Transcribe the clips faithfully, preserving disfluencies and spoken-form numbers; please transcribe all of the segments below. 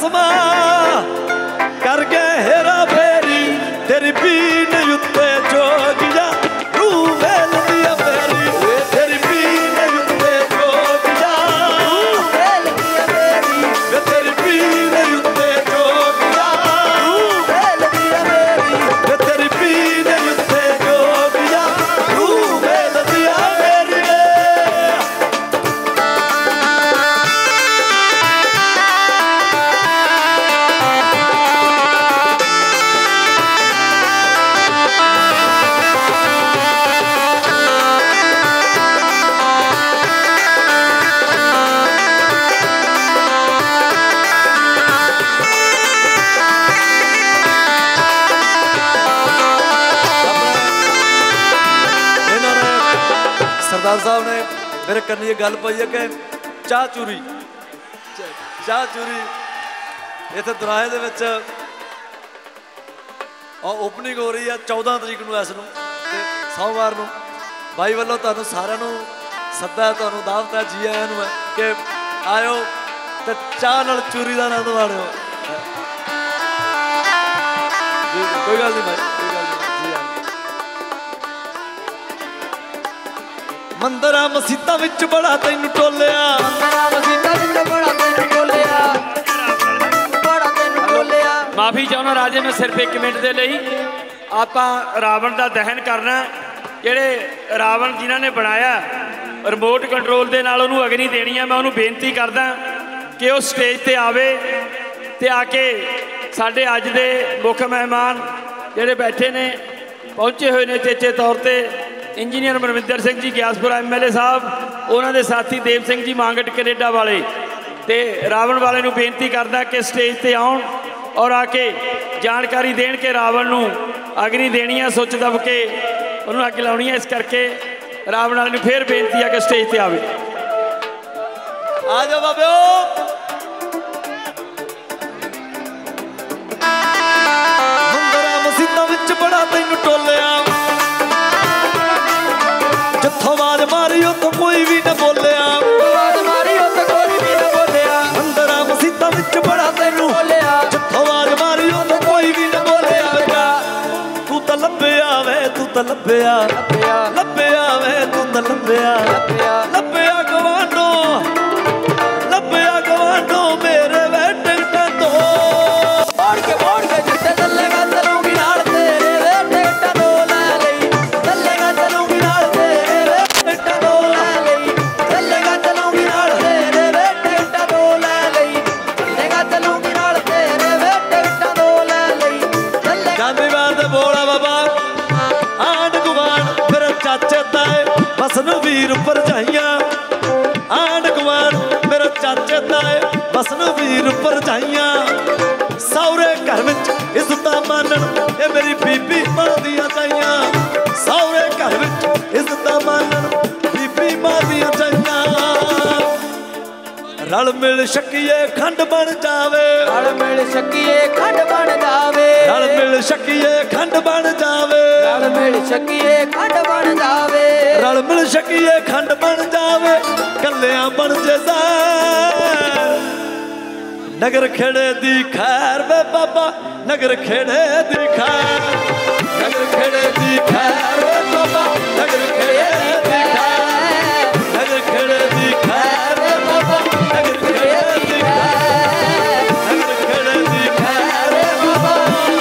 कसमा कर गए हेरा फेरी तेरी पीन उत्ते जोगिया रू वेल दिया फेरी तेरी पीन उत्ते जोगिया रू वेल दिया फेरी तेरी पीन उत्ते जोगिया रू वेल दिया फेरी तेरी पीन उत्ते जोगिया रू वेल दिया फेरी। सरदार साहब ने मेरे कन्नी ये गल पाई है कि चाह चूरी चाह चूरी इतने दराहे दे विच ओपनिंग हो रही है चौदह तरीक नूं इस नूं ते सोमवार नूं भाई वालों तुहानूं सारिआं नूं सद्दा है, तुहानूं दावत है, जी आइआं नूं है कि आयो ते चाह नाल चूरी दा आनंद माणिओ। कोई गल नहीं भाई, कोई गल नहीं, जी आइआं। मंदरा मसीता विच बड़ा तैनूं टोलिया मंदरा मसीता विच बड़ा तैनूं टोलिया बड़ा तैनूं टोलिया। माफी चाहुंदा राजे, मैं सिर्फ एक मिनट दे लई आपां रावण दा दहन करना। जिहड़े रावण जिन्हां ने बनाया रिमोट कंट्रोल दे नाल उहनूं अग्नि देनी है, मैं उहनूं बेनती करदा कि वो स्टेज ते आवे ते आके साडे अज दे मुख मेहमान जिहड़े बैठे ने पहुंचे हुए ने चेचे तौर ते engineer Manvinder Singh ji Gyaspura M L A साहब, उन्होंने साथी देव सिंह जी मांगट कनेडा वाले ते रावण वाले नूं बेनती करदा कि स्टेज ते आउण और आके जानकारी देण के रावण नूं अग्नि देनी है, सुच दब के उन्होंने अग लाउणी है। इस करके रावण वाले नूं फिर बेनती है कि स्टेज ते आवे। आ जाओ बाबे मंदरा मसीता विच बड़ा तैनूं टोलिया जिथों आवाज मारियो तो कोई भी न बोलिया आवाज मारियो तो कोई भी न बोलिया। मंदरा मसीता विच बड़ा तैनूं टोलिया जिथों आवाज मारियो तो कोई भी न बोलिया। तू तो लभ्या वे तू तो लभ्या लभ्या वे तू तो लभ्या लभ्या गवांडो लभ्या गवांडो मेरे वे टिकटां तो मोड़ के मोड़ के जिथे चलेगा चलूंगी नाल तेरे वे टिकटां तो लै लई चलेगा चलूंगी नाल तेरे वे टिकटां तो लै लई चलेगा चलूंगी नाल तेरे वे टिकटां तो लै लई चलेगा चलूंगी नाल तेरे वे टिकटां तो लै लई चले गांधी बात बोला बाबा आंड गुआंढ फिर चाचे ताए बसन वीर भरजाइयां आंड गुआंढ मेरे चाचे ताए बसन वीर भरजाइयां सौरे घर विच इज्जत मानन ए मेरी बीबी मां दियां चाइयां सौरे घर विच इज्जत मानन बीबी मां दियां चाइयां। रल मिल शकीए खंड बन जावे रल मिल शकीए खंड बन जावे रल मिल शकीए खंड बन जावे रल मिल शकीए खंड बन जावे रल मिल शकीए खंड बन जावे कल्लियां बन जे नगर खेड़े दी खैर वे बाबा नगर खेड़े दी खैर नगर खेड़े दी खैर वे बाबा नगर खेड़े दी खैर नगर खेड़े दी खैर वे बाबा नगर खेड़े दी खैर नगर खेड़े दी खैर वे बाबा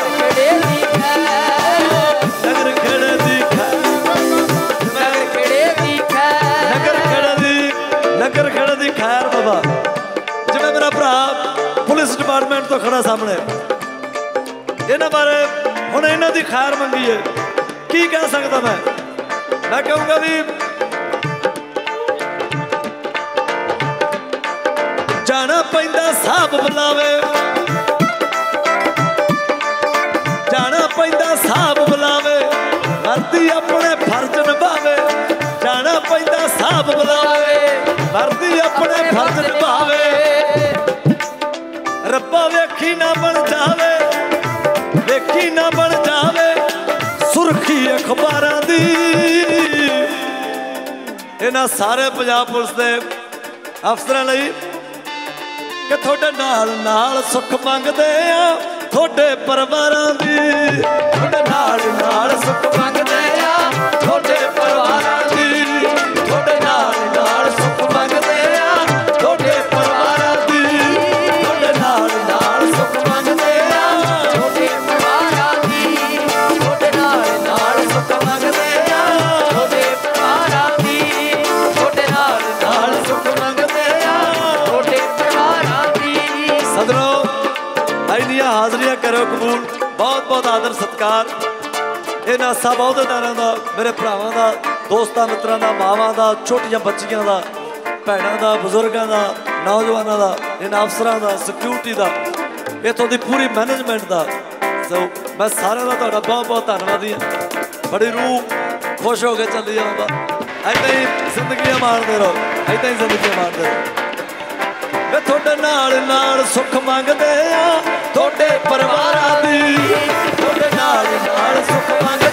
नगर खेड़े दी खैर नगर खेड़े दी खैर नगर खेड़े दी नगर खेड़े दी खैर बाबा। जिवें मेरा भरा पुलिस डिपार्टमेंट तो खड़ा सामने इन्हां बारे हुण इन्हां दी खैर मंगी है की कह सकदा मैं मैं कहूँगा भी जाना पैंदा साहब बुलावे जाना पैंदा साहब बुलावे वर्दी अपने फर्ज निभावे जाना पैंदा साहब बुलावे वर्दी अपने फर्ज निभावे रब्बा वेखी ना बन जावे वेखी ना बन जावे सुर्खी अखबारां दी। इन्हां सारे पंजाब पुलिस दे अफसरां लई कि थोड़े नाल नाल सुख मंगदे आ थोड़े परिवारां दी थोड़े नाल नाल सुख मंगदे आ थोड़े परिवारां दी थोड़े नाल नाल सुख मंगदे आ थोड़े परिवारां दी थोड़े नाल नाल सुख मंगदे आ थोड़े परिवारां दी थोड़े नाल नाल सुख मंगदे आ थोड़े परिवारां दी थोड़े नाल नाल सुख मंगदे आ थोड़े परिवारां दी। सदनों आईनिया हाजरियां करो कबूल बहुत बहुत आदर सत्कार इन्हां सब अहुदेदारां दा मेरे भरावां दा दोस्तां मित्रां दा मावां दा छोटियां बच्चियां दा भैणां दा बजुर्गां दा नौजवानां दा इन्हां अफसरां दा सिक्योरिटी दा इत्थों दी पूरी मैनेजमेंट दा सो मैं सारिआं दा तुहाडा बहुत बहुत धन्नवादी हां। बड़ी रूह खुश हो के चली जाऊंगा ऐदां ही जिंदगियां माणदे रहो ऐदां ही जिंदगियां माणदे रहो। वे थोड़े नाल नाल सुख मंगदे आ थोड़े परिवारां दी थोड़े नाल नाल सुख मंगदे